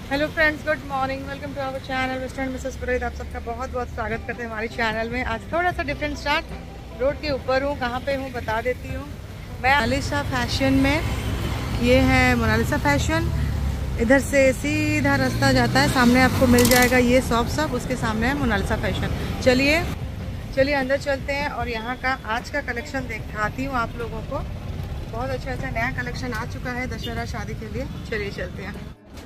Hello friends, good morning. Welcome to our channel Mr and Mrs Purohit. आप सबका बहुत बहुत स्वागत करते हैं हमारे चैनल में। आज थोड़ा सा डिफरेंट स्टार्ट। रोड के ऊपर हूँ, कहाँ पे हूँ बता देती हूँ। मैं मोनालिसा फैशन में, ये है मोनालिसा फैशन। इधर से सीधा रास्ता जाता है, सामने आपको मिल जाएगा ये शॉप, सब उसके सामने है मोनालिसा फैशन। चलिए चलिए अंदर चलते हैं और यहाँ का आज का कलेक्शन दिखाती हूँ आप लोगों को। बहुत अच्छा अच्छा नया कलेक्शन आ चुका है दशहरा शादी के लिए। चलिए चलते हैं।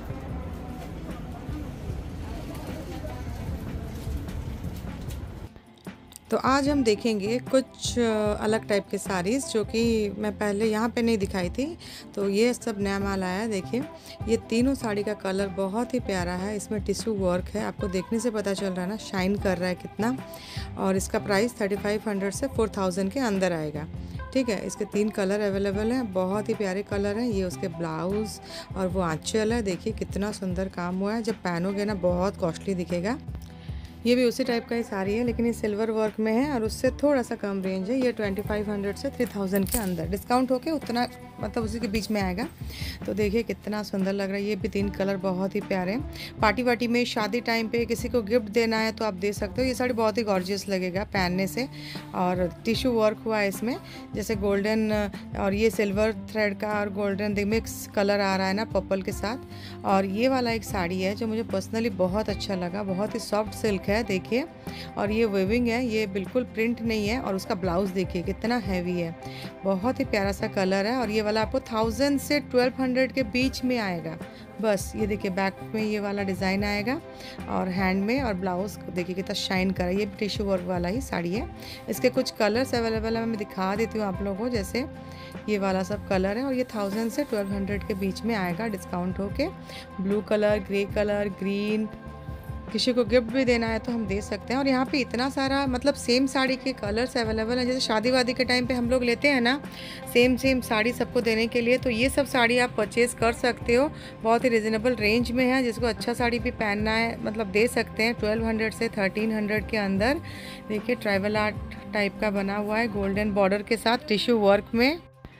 तो आज हम देखेंगे कुछ अलग टाइप के साड़ीज़ जो कि मैं पहले यहाँ पे नहीं दिखाई थी। तो ये सब नया माल आया है। देखिए, ये तीनों साड़ी का कलर बहुत ही प्यारा है। इसमें टिश्यू वर्क है, आपको देखने से पता चल रहा है ना, शाइन कर रहा है कितना। और इसका प्राइस 3500 से 4000 के अंदर आएगा। ठीक है, इसके 3 कलर अवेलेबल हैं, बहुत ही प्यारे कलर हैं। ये उसके ब्लाउज़ और वो आँचल है। देखिए कितना सुंदर काम हुआ है। जब पहनोगे ना बहुत कॉस्टली दिखेगा। ये भी उसी टाइप का ही साड़ी है, लेकिन ये सिल्वर वर्क में है और उससे थोड़ा सा कम रेंज है। ये 2500 से 3000 के अंदर डिस्काउंट होके उतना, मतलब उसी के बीच में आएगा। तो देखिए कितना सुंदर लग रहा है। ये भी 3 कलर बहुत ही प्यारे हैं। पार्टी वार्टी में, शादी टाइम पे किसी को गिफ्ट देना है तो आप दे सकते हो। ये साड़ी बहुत ही गॉर्जियस लगेगा पहनने से। और टिश्यू वर्क हुआ है इसमें, जैसे गोल्डन और ये सिल्वर थ्रेड का और गोल्डन मिक्स कलर आ रहा है ना पर्पल के साथ। और ये वाला एक साड़ी है जो मुझे पर्सनली बहुत अच्छा लगा। बहुत ही सॉफ्ट सिल्क है देखिए, और ये वेविंग है, ये बिल्कुल प्रिंट नहीं है। और उसका ब्लाउज देखिए कितना हैवी है, बहुत ही प्यारा सा कलर है। और ये वाला आपको 1000 से 1200 के बीच में आएगा। बस ये देखिए बैक में ये वाला डिज़ाइन आएगा और हैंड में, और ब्लाउज देखिए कितना शाइन कर रहा है। ये टिश्यू वर्क वाला ही साड़ी है। इसके कुछ कलर्स अवेलेबल है, मैं दिखा देती हूँ आप लोगों को। जैसे ये वाला सब कलर है और ये 1000 से 1200 के बीच में आएगा डिस्काउंट होके। Blue colour, grey colour, green, किसी को गिफ्ट भी देना है तो हम दे सकते हैं। और यहाँ पे इतना सारा, मतलब सेम साड़ी के कलर्स अवेलेबल हैं। जैसे शादी वादी के टाइम पे हम लोग लेते हैं ना सेम सेम साड़ी सबको देने के लिए, तो ये सब साड़ी आप परचेज़ कर सकते हो। बहुत ही रिजनेबल रेंज में है। जिसको अच्छा साड़ी भी पहनना है मतलब दे सकते हैं। 1200 से 1300 के अंदर। देखिए ट्राइबल आर्ट टाइप का बना हुआ है गोल्डन बॉर्डर के साथ टिश्यू वर्क में।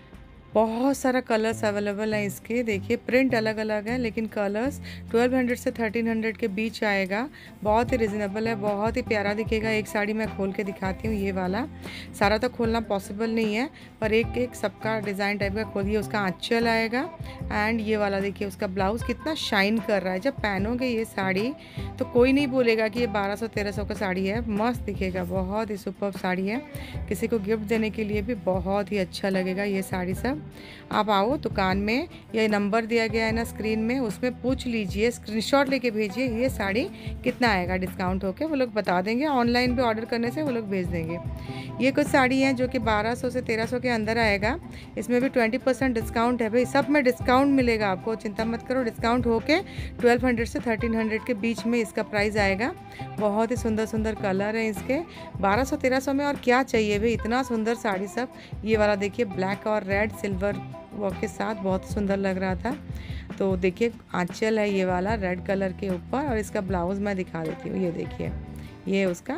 बहुत सारा कलर्स अवेलेबल हैं इसके। देखिए प्रिंट अलग अलग है, लेकिन कलर्स 1200 से 1300 के बीच आएगा। बहुत ही रिजनेबल है, बहुत ही प्यारा दिखेगा। एक साड़ी मैं खोल के दिखाती हूँ। ये वाला सारा तो खोलना पॉसिबल नहीं है, पर एक एक सबका डिज़ाइन टाइप का खोलिए। उसका आँचल आएगा एंड ये वाला देखिए उसका ब्लाउज़ कितना शाइन कर रहा है। जब पहनोगे ये साड़ी तो कोई नहीं बोलेगा कि ये 1200-1300 का साड़ी है। मस्त दिखेगा, बहुत ही सुपर्ब साड़ी है। किसी को गिफ्ट देने के लिए भी बहुत ही अच्छा लगेगा ये साड़ी सब। आप आओ दुकान में, ये नंबर दिया गया है ना स्क्रीन में, उसमें पूछ लीजिए, स्क्रीनशॉट लेके भेजिए ये साड़ी कितना आएगा डिस्काउंट होके। वो लोग बता देंगे। ऑनलाइन भी ऑर्डर करने से वो लोग भेज देंगे। ये कुछ साड़ी हैं जो कि 1200 से 1300 के अंदर आएगा। इसमें भी 20% डिस्काउंट है भाई। सब में डिस्काउंट मिलेगा आपको, चिंता मत करो। डिस्काउंट होके 1200 से 1300 के बीच में इसका प्राइस आएगा। बहुत ही सुंदर सुंदर कलर है इसके। 1200-1300 में और क्या चाहिए भाई, इतना सुंदर साड़ी सब। ये वाला देखिए ब्लैक और रेड सिल्वर वर्क के साथ बहुत सुंदर लग रहा था। तो देखिए आंचल है ये वाला रेड कलर के ऊपर, और इसका ब्लाउज़ मैं दिखा देती हूँ। ये देखिए, ये उसका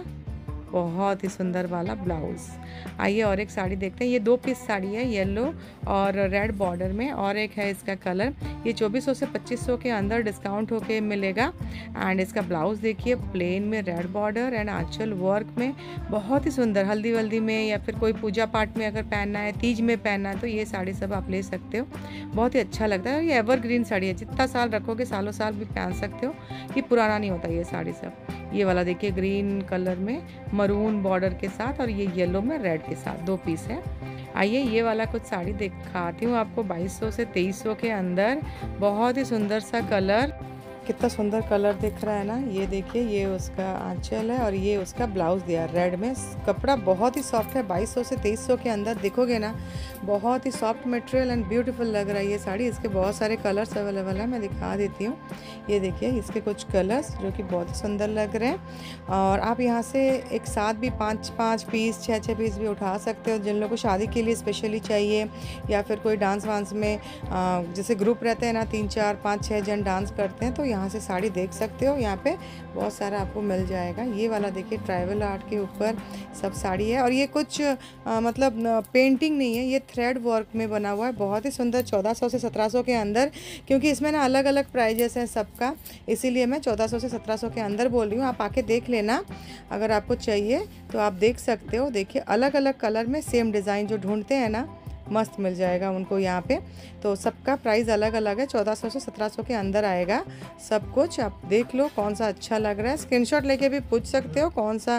बहुत ही सुंदर वाला ब्लाउज़। आइए और एक साड़ी देखते हैं। ये 2 पीस साड़ी है, येलो और रेड बॉर्डर में, और एक है इसका कलर। ये 2400 से 2500 के अंदर डिस्काउंट होके मिलेगा। एंड इसका ब्लाउज़ देखिए प्लेन में रेड बॉर्डर एंड आंचल वर्क में, बहुत ही सुंदर। हल्दी वल्दी में या फिर कोई पूजा पाठ में अगर पहनना है, तीज में पहनना है, तो ये साड़ी सब आप ले सकते हो। बहुत ही अच्छा लगता है। ये एवरग्रीन साड़ी है, जितना साल रखोगे सालों साल भी पहन सकते हो। ये पुराना नहीं होता ये साड़ी सब। ये वाला देखिए ग्रीन कलर में मरून बॉर्डर के साथ, और ये येलो में रेड के साथ 2 पीस है। आइए ये वाला कुछ साड़ी दिखाती हूँ आपको 2200 से 2300 के अंदर। बहुत ही सुंदर सा कलर, कितना सुंदर कलर दिख रहा है ना। ये देखिए, ये उसका आंचल है और ये उसका ब्लाउज़ दिया रेड में। कपड़ा बहुत ही सॉफ्ट है। 2200 से 2300 के अंदर देखोगे ना, बहुत ही सॉफ्ट मटेरियल एंड ब्यूटीफुल लग रहा है ये साड़ी। इसके बहुत सारे कलर्स अवेलेबल हैं, मैं दिखा देती हूँ। ये देखिए इसके कुछ कलर्स जो कि बहुत ही सुंदर लग रहे हैं। और आप यहाँ से एक साथ भी 5-5 पीस, 6-6 पीस भी उठा सकते हो। जिन लोगों को शादी के लिए स्पेशली चाहिए, या फिर कोई डांस वांस में जैसे ग्रुप रहते हैं ना, 3-4-5-6 जन डांस करते हैं, तो यहाँ से साड़ी देख सकते हो। यहाँ पे बहुत सारा आपको मिल जाएगा। ये वाला देखिए ट्राइबल आर्ट के ऊपर सब साड़ी है और ये कुछ मतलब पेंटिंग नहीं है, ये थ्रेड वर्क में बना हुआ है। बहुत ही सुंदर 1400 से 1700 के अंदर, क्योंकि इसमें ना अलग अलग प्राइजेस हैं सबका, इसीलिए मैं 1400 से 1700 के अंदर बोल रही हूँ। आप आके देख लेना, अगर आपको चाहिए तो आप देख सकते हो। देखिए अलग अलग कलर में सेम डिज़ाइन जो ढूंढते हैं ना, मस्त मिल जाएगा उनको यहाँ पे। तो सबका प्राइस अलग अलग है, 1400 से 1700 के अंदर आएगा सब कुछ। आप देख लो कौन सा अच्छा लग रहा है, स्क्रीनशॉट लेके भी पूछ सकते हो कौन सा,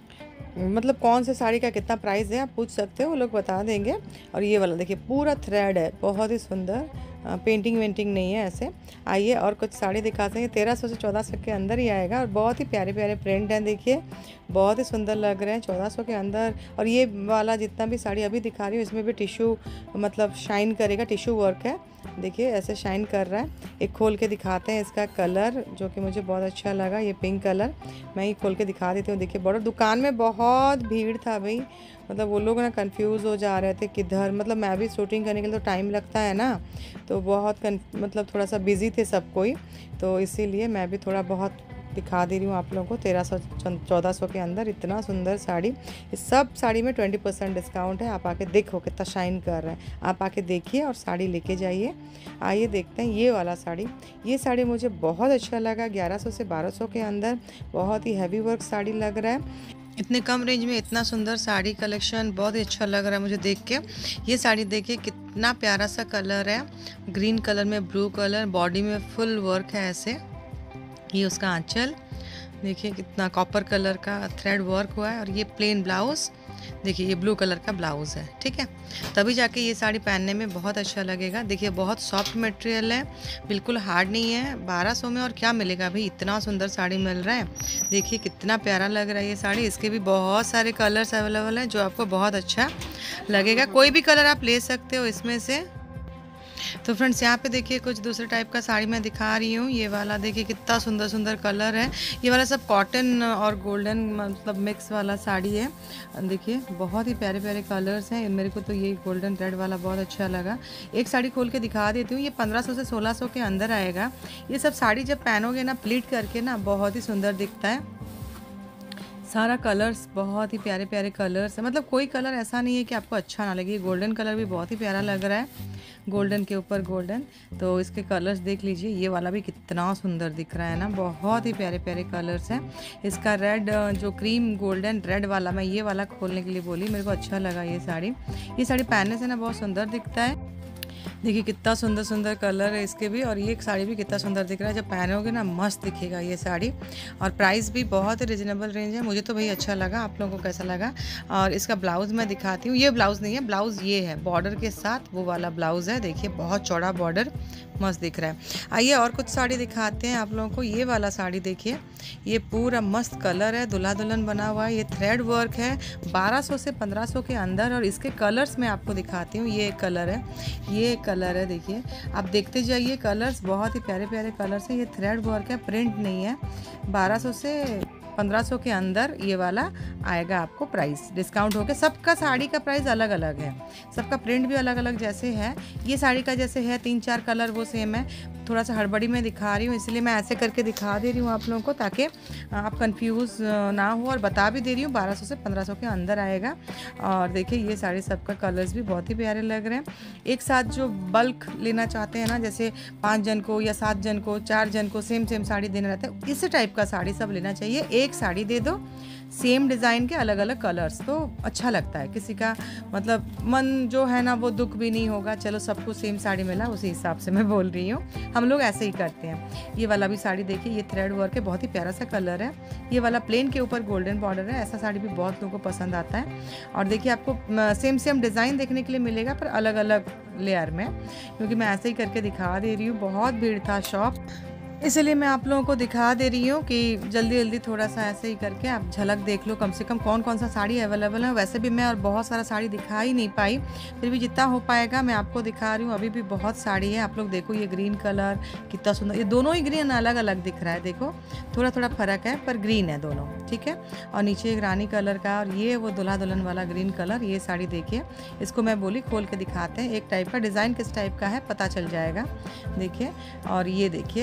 मतलब कौन से साड़ी का कितना प्राइस है आप पूछ सकते हो, वो लोग बता देंगे। और ये वाला देखिए पूरा थ्रेड है, बहुत ही सुंदर, पेंटिंग वेंटिंग नहीं है ऐसे। आइए और कुछ साड़ी दिखाते हैं। 1300 से 1400 के अंदर ही आएगा और बहुत ही प्यारे प्यारे प्रिंट हैं, देखिए बहुत ही सुंदर लग रहे हैं 1400 के अंदर। और ये वाला जितना भी साड़ी अभी दिखा रही हूँ इसमें भी टिश्यू मतलब शाइन करेगा, टिश्यू वर्क है, देखिए ऐसे शाइन कर रहा है। एक खोल के दिखाते हैं इसका कलर जो कि मुझे बहुत अच्छा लगा, ये पिंक कलर। मैं ही खोल के दिखा देती हूँ। देखिए बॉर्डर, दुकान में बहुत भीड़ था भाई, मतलब वो लोग ना कंफ्यूज हो जा रहे थे किधर, मतलब मैं भी शूटिंग करने के लिए तो टाइम लगता है ना, तो बहुत मतलब थोड़ा सा बिजी थे सब कोई, तो इसीलिए मैं भी थोड़ा बहुत दिखा दे रही हूँ आप लोगों को। 1300 1400 के अंदर इतना सुंदर साड़ी, इस सब साड़ी में 20% डिस्काउंट है। आप आके देखो कितना शाइन कर रहा है, आप आके देखिए और साड़ी लेके जाइए। आइए देखते हैं ये वाला साड़ी। ये साड़ी मुझे बहुत अच्छा लगा, 1100 से 1200 के अंदर, बहुत ही हैवी वर्क साड़ी लग रहा है। इतने कम रेंज में इतना सुंदर साड़ी कलेक्शन बहुत ही अच्छा लग रहा है मुझे देख के। ये साड़ी देखिए कितना प्यारा सा कलर है, ग्रीन कलर में ब्लू कलर, बॉडी में फुल वर्क है ऐसे। ये उसका आंचल देखिए कितना कॉपर कलर का थ्रेड वर्क हुआ है और ये प्लेन ब्लाउज देखिए, ये ब्लू कलर का ब्लाउज है, ठीक है। तभी जाके ये साड़ी पहनने में बहुत अच्छा लगेगा। देखिए बहुत सॉफ्ट मटेरियल है, बिल्कुल हार्ड नहीं है। 1200 में और क्या मिलेगा भाई, इतना सुंदर साड़ी मिल रहा है। देखिए कितना प्यारा लग रहा है ये साड़ी। इसके भी बहुत सारे कलर्स अवेलेबल हैं जो आपको बहुत अच्छा लगेगा, कोई भी कलर आप ले सकते हो इसमें से। तो फ्रेंड्स यहाँ पे देखिए कुछ दूसरे टाइप का साड़ी मैं दिखा रही हूँ। ये वाला देखिए कितना सुंदर सुंदर कलर है। ये वाला सब कॉटन और गोल्डन मतलब मिक्स वाला साड़ी है। देखिए बहुत ही प्यारे प्यारे कलर्स हैं। मेरे को तो ये गोल्डन रेड वाला बहुत अच्छा लगा। एक साड़ी खोल के दिखा देती हूँ। ये 1500 से 1600 के अंदर आएगा। ये सब साड़ी जब पहनोगे ना प्लीट करके ना, बहुत ही सुंदर दिखता है। सारा कलर्स बहुत ही प्यारे प्यारे कलर्स है, मतलब कोई कलर ऐसा नहीं है कि आपको अच्छा ना लगे। गोल्डन कलर भी बहुत ही प्यारा लग रहा है, गोल्डन के ऊपर गोल्डन। तो इसके कलर्स देख लीजिए। ये वाला भी कितना सुंदर दिख रहा है ना, बहुत ही प्यारे प्यारे कलर्स हैं। इसका रेड जो क्रीम गोल्डन रेड वाला, मैं ये वाला खोलने के लिए बोली, मेरे को अच्छा लगा ये साड़ी। ये साड़ी पहनने से ना बहुत सुंदर दिखता है। देखिए कितना सुंदर सुंदर कलर है इसके भी, और ये साड़ी भी कितना सुंदर दिख रहा है। जब पहनोगे ना मस्त दिखेगा ये साड़ी। और प्राइस भी बहुत ही रिजनेबल रेंज है। मुझे तो भाई अच्छा लगा, आप लोगों को कैसा लगा। और इसका ब्लाउज मैं दिखाती हूँ। ये ब्लाउज नहीं है, ब्लाउज ये है बॉर्डर के साथ, वो वाला ब्लाउज है। देखिए बहुत चौड़ा बॉर्डर, मस्त दिख रहा है। आइए और कुछ साड़ी दिखाते हैं आप लोगों को। ये वाला साड़ी देखिए, ये पूरा मस्त कलर है, दुल्हा दुल्हन बना हुआ है। ये थ्रेड वर्क है, 1200 से 1500 के अंदर। और इसके कलर्स मैं आपको दिखाती हूँ। ये एक कलर है, ये एक कलर है, देखिए आप देखते जाइए। कलर्स बहुत ही प्यारे प्यारे कलर्स है। ये थ्रेड वर्क है, प्रिंट नहीं है। 1200 से 1500 के अंदर ये वाला आएगा आपको प्राइस, डिस्काउंट होकर। सबका साड़ी का प्राइस अलग अलग है, सबका प्रिंट भी अलग अलग जैसे है। ये साड़ी का जैसे है 3-4 कलर वो सेम है। थोड़ा सा हड़बड़ी में दिखा रही हूँ, इसलिए मैं ऐसे करके दिखा दे रही हूँ आप लोगों को, ताकि आप कंफ्यूज ना हो। और बता भी दे रही हूँ 1200 से 1500 के अंदर आएगा। और देखिए ये साड़ी सबका कलर्स भी बहुत ही प्यारे लग रहे हैं। एक साथ जो बल्क लेना चाहते हैं ना, जैसे 5 जन को या 7 जन को, 4 जन को सेम सेम साड़ी देना रहता है, इस टाइप का साड़ी सब लेना चाहिए। एक साड़ी दे दो, सेम डिज़ाइन के अलग अलग कलर्स, तो अच्छा लगता है। किसी का मतलब मन जो है ना वो दुख भी नहीं होगा। चलो सबको सेम साड़ी मिला, उसी हिसाब से मैं बोल रही हूँ। हम लोग ऐसे ही करते हैं। ये वाला भी साड़ी देखिए, ये थ्रेड वर्क है, बहुत ही प्यारा सा कलर है। ये वाला प्लेन के ऊपर गोल्डन बॉर्डर है। ऐसा साड़ी भी बहुत लोगों को पसंद आता है। और देखिए आपको सेम सेम डिज़ाइन देखने के लिए मिलेगा, पर अलग अलग लेयर में, क्योंकि मैं ऐसे ही करके दिखा दे रही हूँ। बहुत भीड़ था शॉप, इसलिए मैं आप लोगों को दिखा दे रही हूँ कि जल्दी जल्दी थोड़ा सा ऐसे ही करके आप झलक देख लो कम से कम कौन कौन सा साड़ी अवेलेबल है। वैसे भी मैं और बहुत सारा साड़ी दिखा ही नहीं पाई, फिर भी जितना हो पाएगा मैं आपको दिखा रही हूँ। अभी भी बहुत साड़ी है। आप लोग देखो ये ग्रीन कलर कितना सुंदर, ये दोनों ही ग्रीन अलग अलग दिख रहा है। देखो थोड़ा थोड़ा फ़र्क है, पर ग्रीन है दोनों, ठीक है। और नीचे एक रानी कलर का, और ये वो दुल्हा दुल्हन वाला ग्रीन कलर। ये साड़ी देखिए, इसको मैं बोली खोल के दिखाते हैं। एक टाइप का डिज़ाइन किस टाइप का है पता चल जाएगा, देखिए। और ये देखिए साड़ी,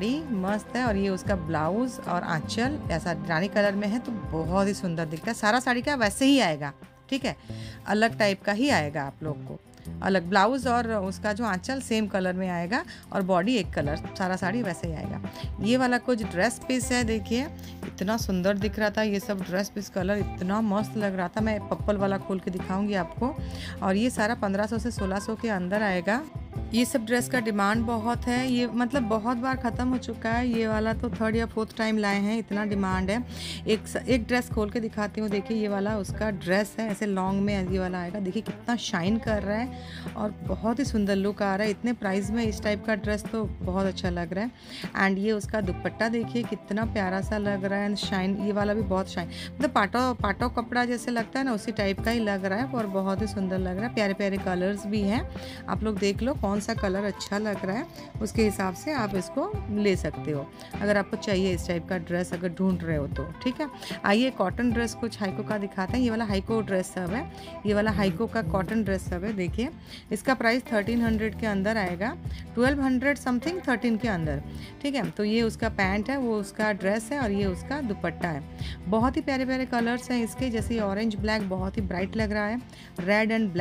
साड़ी मस्त है, और ये उसका ब्लाउज़ और आँचल ऐसा रानी कलर में है तो बहुत ही सुंदर दिखता है। सारा साड़ी का वैसे ही आएगा, ठीक है, अलग टाइप का ही आएगा आप लोग को, अलग ब्लाउज़ और उसका जो आँचल सेम कलर में आएगा और बॉडी एक कलर, सारा साड़ी वैसे ही आएगा। ये वाला कुछ ड्रेस पीस है, देखिए इतना सुंदर दिख रहा था, ये सब ड्रेस पीस कलर इतना मस्त लग रहा था। मैं पर्पल वाला खोल के दिखाऊंगी आपको, और ये सारा 1500 से 1600 के अंदर आएगा। ये सब ड्रेस का डिमांड बहुत है, ये मतलब बहुत बार ख़त्म हो चुका है, ये वाला तो 3rd या 4th टाइम लाए हैं, इतना डिमांड है। एक ड्रेस खोल के दिखाती हूँ, देखिए ये वाला उसका ड्रेस है, ऐसे लॉन्ग में ये वाला आएगा, देखिए कितना शाइन कर रहा है और बहुत ही सुंदर लुक आ रहा है। इतने प्राइस में इस टाइप का ड्रेस तो बहुत अच्छा लग रहा है। एंड ये उसका दुपट्टा देखिए कितना प्यारा सा लग रहा है, एंड शाइन, ये वाला भी बहुत शाइन, मतलब पाटो कपड़ा जैसे लगता है ना, उसी टाइप का ही लग रहा है और बहुत ही सुंदर लग रहा है। प्यारे प्यारे कलर्स भी हैं, आप लोग देख लो कौन सा कलर अच्छा लग रहा है, उसके हिसाब से आप इसको ले सकते हो अगर आपको चाहिए इस टाइप का ड्रेस, अगर ढूंढ रहे हो तो, ठीक है। आइए कॉटन ड्रेस कुछ हाइको का दिखाते हैं। ये वाला हाइको ड्रेस सब है, ये वाला हाइको का कॉटन ड्रेस सब है, देखिए इसका प्राइस 1300 के अंदर आएगा, 1200 समथिंग 13 के अंदर, ठीक है। तो ये उसका पैंट है, वो उसका ड्रेस है, और ये उसका दुपट्टा है। बहुत ही प्यारे प्यारे कलर्स हैं इसके, जैसे ये ऑरेंज ब्लैक बहुत ही ब्राइट लग रहा है, रेड एंड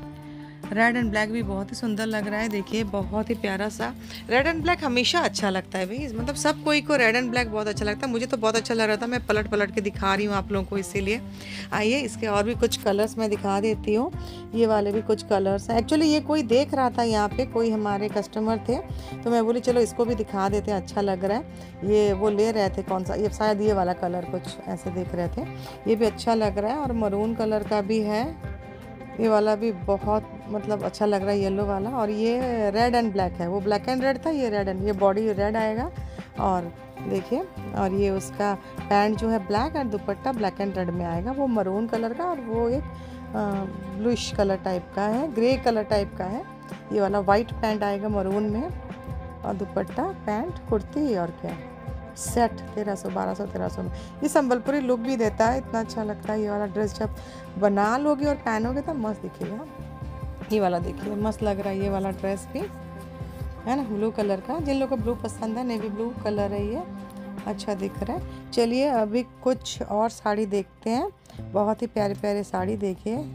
ब्लैक भी बहुत ही सुंदर लग रहा है, देखिए बहुत ही प्यारा सा। रेड एंड ब्लैक हमेशा अच्छा लगता है भाई, मतलब सब कोई को रेड एंड ब्लैक बहुत अच्छा लगता है, मुझे तो बहुत अच्छा लग रहा था, मैं पलट पलट के दिखा रही हूँ आप लोगों को इसीलिए। आइए इसके और भी कुछ कलर्स मैं दिखा देती हूँ, ये वाले भी कुछ कलर्स हैं। एक्चुअली ये कोई देख रहा था यहाँ पे, कोई हमारे कस्टमर थे, तो मैं बोली चलो इसको भी दिखा देते हैं, अच्छा लग रहा है। ये वो ले रहे थे कौन सा, ये शायद ये वाला कलर कुछ ऐसे देख रहे थे, ये भी अच्छा लग रहा है, और मरून कलर का भी है, ये वाला भी बहुत मतलब अच्छा लग रहा है, येलो वाला। और ये रेड एंड ब्लैक है, वो ब्लैक एंड रेड था, ये रेड एंड, ये बॉडी रेड आएगा, और देखिए, और ये उसका पैंट जो है black and dupatta black and red में आएगा, वो मरून कलर का, और वो एक ब्लूइश कलर टाइप का है, ग्रे कलर टाइप का है। ये वाला वाइट पैंट आएगा मरून में, और दुपट्टा पैंट कुर्ती, और क्या सेट 1300 1200 1300 में। ये संबलपुरी लुक भी देता है, इतना अच्छा लगता है। ये वाला ड्रेस जब बना लोगे और पहनोगे तो मस्त दिखेगा। ये वाला देखिए मस्त लग रहा है, ये वाला ड्रेस भी है ना, ब्लू कलर का, जिन लोगों को ब्लू पसंद है, नेवी ब्लू कलर है, ये अच्छा दिख रहा है। चलिए अभी कुछ और साड़ी देखते हैं, बहुत ही प्यारे प्यारे साड़ी देखिए,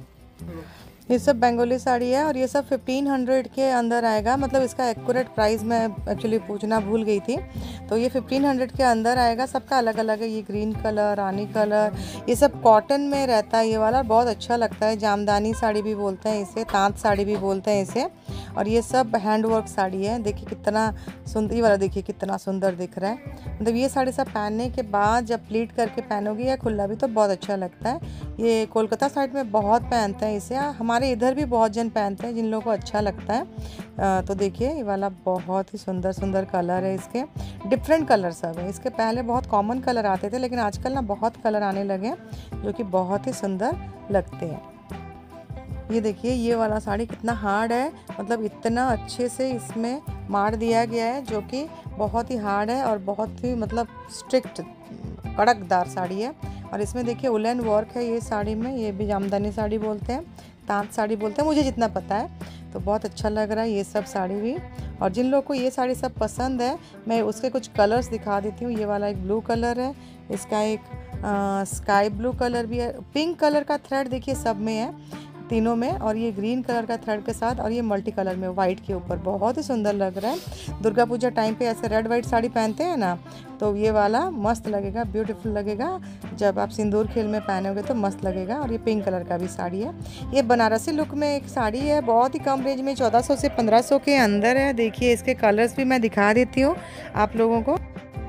ये सब बंगाली साड़ी है, और ये सब 1500 के अंदर आएगा, मतलब इसका एक्यूरेट प्राइस मैं एक्चुअली पूछना भूल गई थी, तो ये 1500 के अंदर आएगा। सबका अलग अलग है, ये ग्रीन कलर, रानी कलर, ये सब कॉटन में रहता है, ये वाला बहुत अच्छा लगता है, जामदानी साड़ी भी बोलते हैं इसे, तांत साड़ी भी बोलते हैं इसे, और ये सब हैंडवर्क साड़ी है। देखिए कितना सुंदर, ये वाला देखिए कितना सुंदर दिख रहा है, मतलब ये साड़ी सब पहनने के बाद जब प्लीट करके पहनोगी या खुला भी तो बहुत अच्छा लगता है। ये कोलकाता साइड में बहुत पहनते हैं इसे, हमारे इधर भी बहुत जन पहनते हैं जिन लोगों को अच्छा लगता है। तो देखिए ये वाला बहुत ही सुंदर सुंदर कलर है, इसके डिफरेंट कलर सब है। इसके पहले बहुत कॉमन कलर आते थे, लेकिन आजकल ना बहुत कलर आने लगे जो कि बहुत ही सुंदर लगते हैं। ये देखिए ये वाला साड़ी कितना हार्ड है, मतलब इतना अच्छे से इसमें मार दिया गया है, जो कि बहुत ही हार्ड है और बहुत ही मतलब स्ट्रिक्ट कड़कदार साड़ी है। और इसमें देखिए वुलन वर्क है ये साड़ी में, ये भी जामदानी साड़ी बोलते हैं, तांत साड़ी बोलते हैं, मुझे जितना पता है। तो बहुत अच्छा लग रहा है ये सब साड़ी भी। और जिन लोगों को ये साड़ी सब पसंद है, मैं उसके कुछ कलर्स दिखा देती हूँ। ये वाला एक ब्लू कलर है, इसका एक स्काई ब्लू कलर भी है, पिंक कलर का थ्रेड देखिए सब में है, तीनों में, और ये ग्रीन कलर का थ्रेड के साथ, और ये मल्टी कलर में वाइट के ऊपर, बहुत ही सुंदर लग रहा है। दुर्गा पूजा टाइम पे ऐसे रेड वाइट साड़ी पहनते हैं ना, तो ये वाला मस्त लगेगा, ब्यूटीफुल लगेगा। जब आप सिंदूर खेल में पहनोगे तो मस्त लगेगा। और ये पिंक कलर का भी साड़ी है, ये बनारसी लुक में एक साड़ी है, बहुत ही कम रेंज में 1400 से 1500 के अंदर है। देखिए इसके कलर्स भी मैं दिखा देती हूँ आप लोगों को।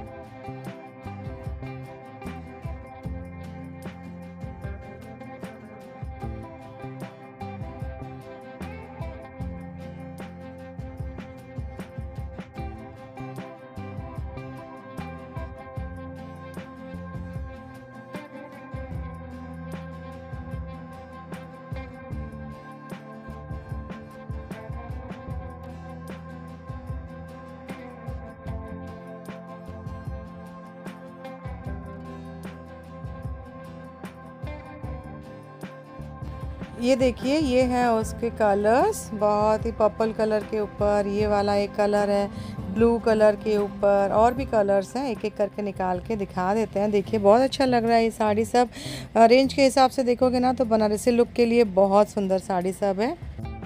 ये देखिए ये है उसके कलर्स, बहुत ही पर्पल कलर के ऊपर ये वाला एक कलर है, ब्लू कलर के ऊपर और भी कलर्स हैं, एक एक करके निकाल के दिखा देते हैं। देखिए बहुत अच्छा लग रहा है ये साड़ी सब। रेंज के हिसाब से देखोगे ना तो बनारसी लुक के लिए बहुत सुंदर साड़ी सब है।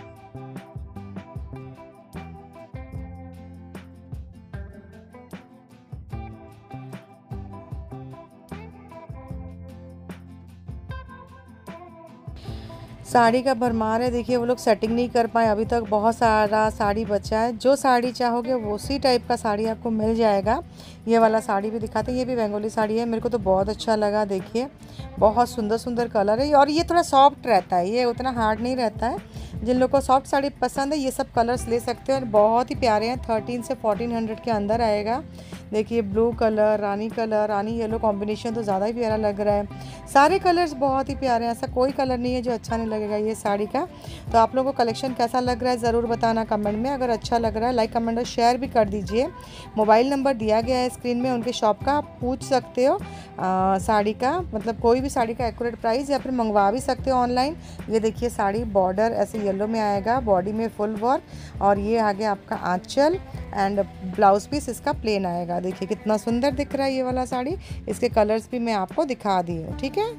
साड़ी का भरमार है। देखिए वो लोग सेटिंग नहीं कर पाए अभी तक, बहुत सारा साड़ी बचा है। जो साड़ी चाहोगे वो उसी टाइप का साड़ी आपको मिल जाएगा। ये वाला साड़ी भी दिखाते हैं, ये भी बंगाली साड़ी है, मेरे को तो बहुत अच्छा लगा। देखिए बहुत सुंदर सुंदर कलर है और ये थोड़ा सॉफ्ट रहता है, ये उतना हार्ड नहीं रहता है। जिन लोगों को सॉफ्ट साड़ी पसंद है ये सब कलर्स ले सकते हो और बहुत ही प्यारे हैं। 13 से 1400 के अंदर आएगा। देखिए ब्लू कलर, रानी येलो कॉम्बिनेशन तो ज़्यादा ही प्यारा लग रहा है। सारे कलर्स बहुत ही प्यारे हैं, ऐसा कोई कलर नहीं है जो अच्छा नहीं लगेगा ये साड़ी का। तो आप लोगों को कलेक्शन कैसा लग रहा है ज़रूर बताना कमेंट में। अगर अच्छा लग रहा है लाइक कमेंट और शेयर भी कर दीजिए। मोबाइल नंबर दिया गया है स्क्रीन में, उनके शॉप का आप पूछ सकते हो साड़ी का, मतलब कोई भी साड़ी का एक्यूरेट प्राइस, या फिर मंगवा भी सकते हो ऑनलाइन। ये देखिए साड़ी बॉर्डर ऐसे येलो में आएगा, बॉडी में फुल वर्क, और ये आगे आपका आंचल एंड ब्लाउज पीस इसका प्लेन आएगा। देखिए कितना सुंदर दिख रहा है ये वाला साड़ी। इसके कलर्स भी मैं आपको दिखा दी हूँ, ठीक है।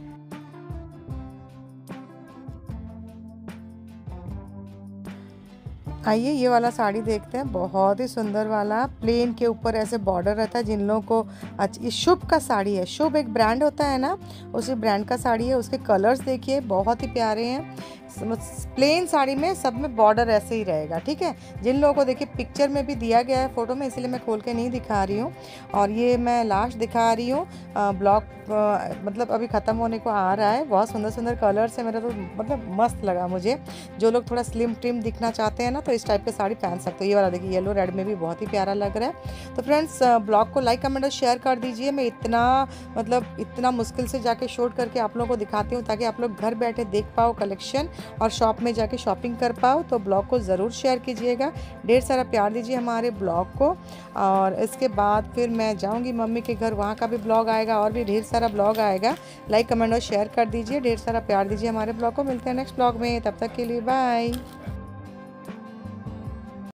आइए ये वाला साड़ी देखते हैं, बहुत ही सुंदर वाला, प्लेन के ऊपर ऐसे बॉर्डर रहता है। जिन लोगों को अच्छा, ये शुभ का साड़ी है, शुभ एक ब्रांड होता है ना, उसी ब्रांड का साड़ी है। उसके कलर्स देखिए बहुत ही प्यारे हैं। प्लेन साड़ी में सब में बॉर्डर ऐसे ही रहेगा, ठीक है। जिन लोगों को देखिए पिक्चर में भी दिया गया है फोटो में, इसलिए मैं खोल के नहीं दिखा रही हूँ। और ये मैं लास्ट दिखा रही हूँ, ब्लॉग मतलब अभी ख़त्म होने को आ रहा है। बहुत सुंदर सुंदर कलर्स है, मेरा तो मतलब मस्त लगा मुझे। जो लोग थोड़ा स्लिम ट्रिम दिखना चाहते हैं ना तो इस टाइप की साड़ी पहन सकते हो। ये वाला देखिए येलो रेड में भी बहुत ही प्यारा लग रहा है। तो फ्रेंड्स ब्लॉग को लाइक कमेंट और शेयर कर दीजिए। मैं इतना मुश्किल से जाके शूट करके आप लोगों को दिखाती हूँ ताकि आप लोग घर बैठे देख पाओ कलेक्शन और शॉप में जाके शॉपिंग कर पाओ। तो ब्लॉग को ज़रूर शेयर कीजिएगा, ढेर सारा प्यार दीजिए हमारे ब्लॉग को। और इसके बाद फिर मैं जाऊँगी मम्मी के घर, वहाँ का भी ब्लॉग आएगा और भी ढेर सारा ब्लॉग आएगा। लाइक कमेंट और शेयर कर दीजिए, ढेर सारा प्यार दीजिए हमारे ब्लॉग को। मिलते हैं नेक्स्ट ब्लॉग में, तब तक के लिए बाय।